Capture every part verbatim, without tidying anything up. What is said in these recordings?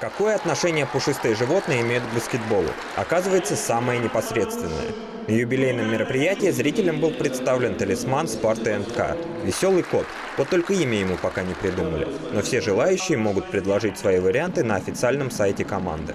Какое отношение пушистые животные имеют к баскетболу? Оказывается, самое непосредственное. На юбилейном мероприятии зрителям был представлен талисман Спарта энд Ка – «Веселый кот». Вот только имя ему пока не придумали. Но все желающие могут предложить свои варианты на официальном сайте команды.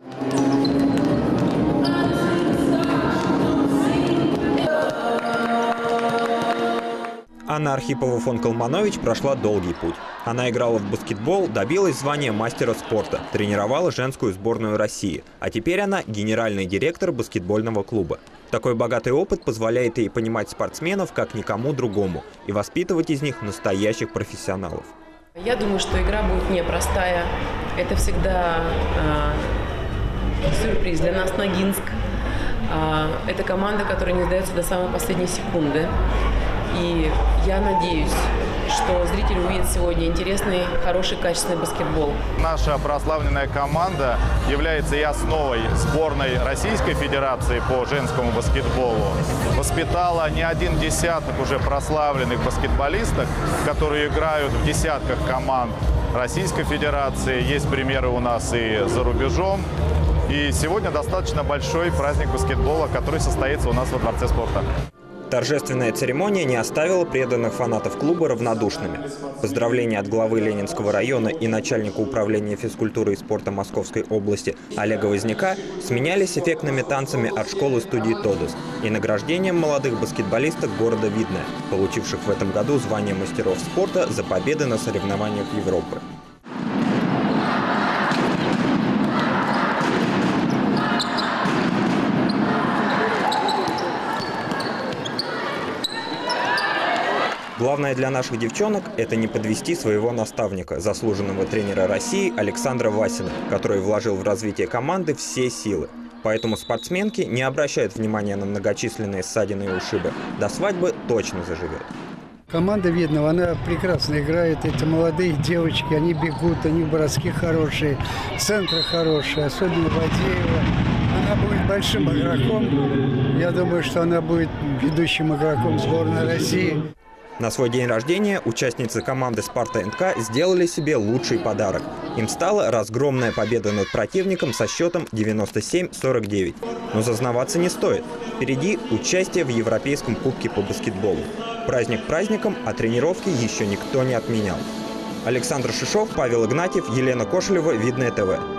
Анна Архипова фон Колманович прошла долгий путь. Она играла в баскетбол, добилась звания мастера спорта, тренировала женскую сборную России. А теперь она генеральный директор баскетбольного клуба. Такой богатый опыт позволяет ей понимать спортсменов как никому другому и воспитывать из них настоящих профессионалов. Я думаю, что игра будет непростая. Это всегда э, сюрприз для нас, Ногинск. Э, это команда, которая не сдается до самой последней секунды. И я надеюсь, что зрители увидят сегодня интересный, хороший, качественный баскетбол. Наша прославленная команда является и основой сборной Российской Федерации по женскому баскетболу. Воспитала не один десяток уже прославленных баскетболисток, которые играют в десятках команд Российской Федерации. Есть примеры у нас и за рубежом. И сегодня достаточно большой праздник баскетбола, который состоится у нас во Дворце спорта. Торжественная церемония не оставила преданных фанатов клуба равнодушными. Поздравления от главы Ленинского района и начальника управления физкультуры и спорта Московской области Олега Возняка сменялись эффектными танцами от школы-студии «Тодос» и награждением молодых баскетболисток города Видное, получивших в этом году звание мастеров спорта за победы на соревнованиях Европы. Главное для наших девчонок – это не подвести своего наставника, заслуженного тренера России Александра Васина, который вложил в развитие команды все силы. Поэтому спортсменки не обращают внимания на многочисленные ссадины и ушибы. До свадьбы точно заживет. Команда Видного, она прекрасно играет. Эти молодые девочки, они бегут, они броски хорошие, центры хорошие, особенно Вадеева. Она будет большим игроком. Я думаю, что она будет ведущим игроком сборной России. На свой день рождения участницы команды «Спарта энд Ка» сделали себе лучший подарок. Им стала разгромная победа над противником со счетом девяносто семь сорок девять. Но зазнаваться не стоит. Впереди участие в Европейском кубке по баскетболу. Праздник праздником, а тренировки еще никто не отменял. Александр Шишов, Павел Игнатьев, Елена Кошелева, Видное ТВ.